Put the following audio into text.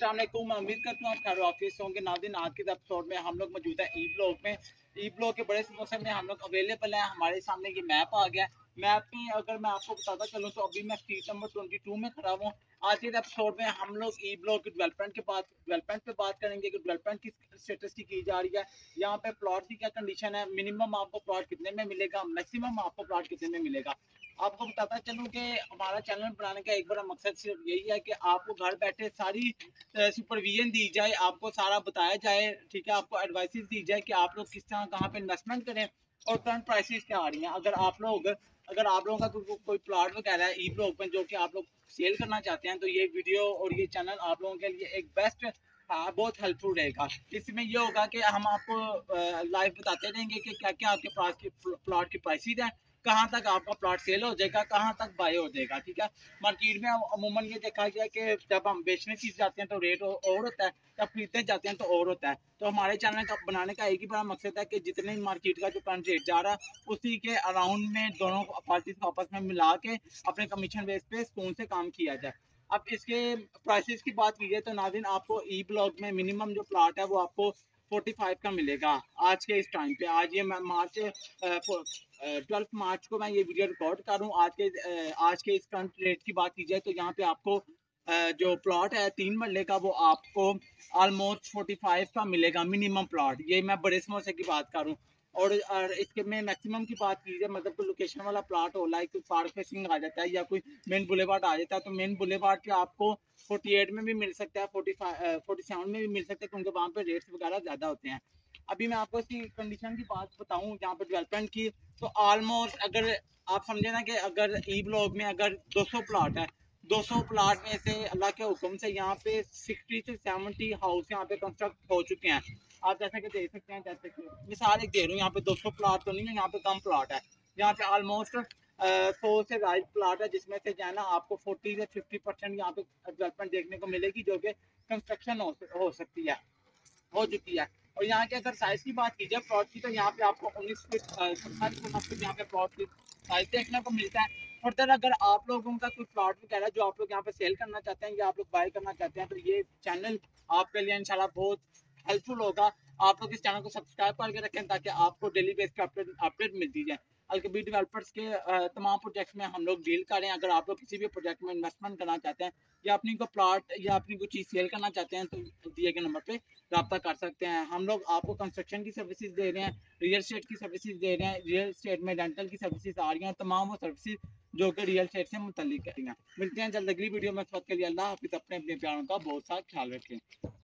अस्सलाम वालेकुम। मैं उम्मीद करता हूँ आप खैर ऑफिस होंगे। नाज़रीन, आज के एपिसोड में हम लोग मौजूद है ई ब्लॉक में। ई ब्लॉक के बड़े समोसे में हम लोग अवेलेबल हैं। हमारे सामने ये मैप आ गया। मैप में अगर मैं आपको बताता चलूँ तो अभी मैं स्ट्रीट नंबर 22 में खड़ा हूँ। आज के एपिसोड में हम लोग ई ब्लॉक की डेवलपमेंट पे बात करेंगे कि डेवलपमेंट किस स्टेटस की जा रही है, यहाँ पे प्लॉट की क्या कंडीशन है, मिनिमम आपको प्लॉट कितने में मिलेगा, मैक्सिमम आपको प्लॉट कितने में मिलेगा। आपको बताता चलूँ कि हमारा चैनल बनाने का एक बड़ा मकसद सिर्फ यही है कि आपको घर बैठे सारी सुपरविजन दी जाए, आपको सारा बताया जाए, ठीक है, आपको एडवाइसेस दी जाए कि आप लोग किस तरह कहाँ पे इन्वेस्टमेंट करें और करंट प्राइसेस क्या आ रही हैं। अगर आप लोगों का कोई प्लॉट वगैरह है ई ब्लॉक में जो कि आप लोग सेल करना चाहते हैं, तो ये वीडियो और ये चैनल आप लोगों के लिए एक बेस्ट बहुत हेल्पफुल रहेगा। इसमें ये होगा कि हम आपको लाइव बताते रहेंगे कि क्या क्या आपके पास की प्लॉट की प्राइसेस हैं, कहाँ तक आपका प्लॉट सेल हो जाएगा, कहाँ तक बाय हो जाएगा। ठीक है, मार्केट में अमूमन ये देखा गया कि जब हम बेचने चीज जाते हैं तो रेट और होता है, जब खरीदने जाते हैं तो और होता है। तो हमारे चैनल का बनाने का एक ही बड़ा मकसद है कि जितने मार्केट का जो करंट रेट जा रहा है उसी के अराउंड में दोनों पार्टीज को आपस में मिला के अपने कमीशन बेस पे सुकून से काम किया जाए। अब इसके प्राइसेस की बात की जाए तो नाज़रीन, आपको ई ब्लॉक में मिनिमम जो प्लॉट है वो आपको 45 का मिलेगा आज के इस टाइम पे। आज ये मार्च 12 मार्च को मैं ये वीडियो रिकॉर्ड कर रहा हूँ। आज के इस करंट रेट की बात की जाए तो यहाँ पे आपको जो प्लॉट है 3 मरले का वो आपको ऑलमोस्ट 45 का मिलेगा मिनिमम प्लॉट। ये मैं बड़े समोसे की बात कर रहा हूँ। और इसके में मैक्सिमम की बात की जाए, मतलब कोई लोकेशन वाला प्लॉट हो, लाइक पार्क फेसिंग आ जाता है या कोई मेन बुलेवार्ड आ जाता है, तो मेन बुलेवार्ड के आपको 48 में भी मिल सकता है, 47 में भी मिल सकता है, क्योंकि वहाँ पे रेट्स वगैरह ज़्यादा होते हैं। अभी मैं आपको इसकी कंडीशन की बात बताऊँ यहाँ पर डेवलपमेंट की, तो ऑलमोस्ट अगर आप समझे ना कि अगर ई ब्लॉक में अगर 200 प्लाट है, 200 प्लाट में से अल्लाह के हुक्म से यहाँ पे 60 से 70 हाउस यहाँ पे कंस्ट्रक्ट हो चुके हैं। आप जैसे कि देख सकते हैं, जैसे कि मिसाल एक दे रहा हूँ, यहाँ पे 200 प्लाट तो नहीं है, यहाँ पे कम प्लाट है। यहाँ पे ऑलमोस्ट 100 से राइट प्लाट है, जिसमें से जो है ना आपको 40 से 50% यहाँ पे डेवलपमेंट देखने को मिलेगी, जो कि कंस्ट्रक्शन हो सकती है, हो चुकी है। और यहाँ के अगर साइज की बात की जाए प्लॉट की, तो यहाँ पे आपको 19 फीट 27 फीट यहाँ पे प्लॉट की साइज देखने को मिलता है। फर्दर अगर आप लोगों का कोई प्लॉट वगैरह जो आप लोग यहाँ पे सेल करना चाहते हैं या आप लोग बाय करना चाहते हैं, तो ये चैनल आपके लिए इंशाल्लाह बहुत हेल्पफुल होगा। आप लोग इस चैनल को सब्सक्राइब करके रखें ताकि आपको डेली बेस पे अपडेट मिलती जाए। अल्कबी डेवलपर्स के तमाम प्रोजेक्ट्स में हम लोग डील करें। अगर आप लोग किसी भी प्रोजेक्ट में इन्वेस्टमेंट करना चाहते हैं या अपनी को प्लॉट या अपनी कोई चीज़ सेल करना चाहते हैं, तो दिए गए नंबर पे रब्ता कर सकते हैं। हम लोग आपको कंस्ट्रक्शन की सर्विसेज दे रहे हैं, रियल स्टेट की सर्विसेज दे रहे हैं, रियल स्टेट में रेंटल की सर्विसेज आ रही हैं, तमाम वो सर्विसेज जो कि रियल स्टेट से मुतल्लिक हैं। मिलते हैं जल्द अगली वीडियो में। इस वक्त के लिए अल्लाह हाफिज़। अपने अपने प्यारों का बहुत सा ख्याल रखें।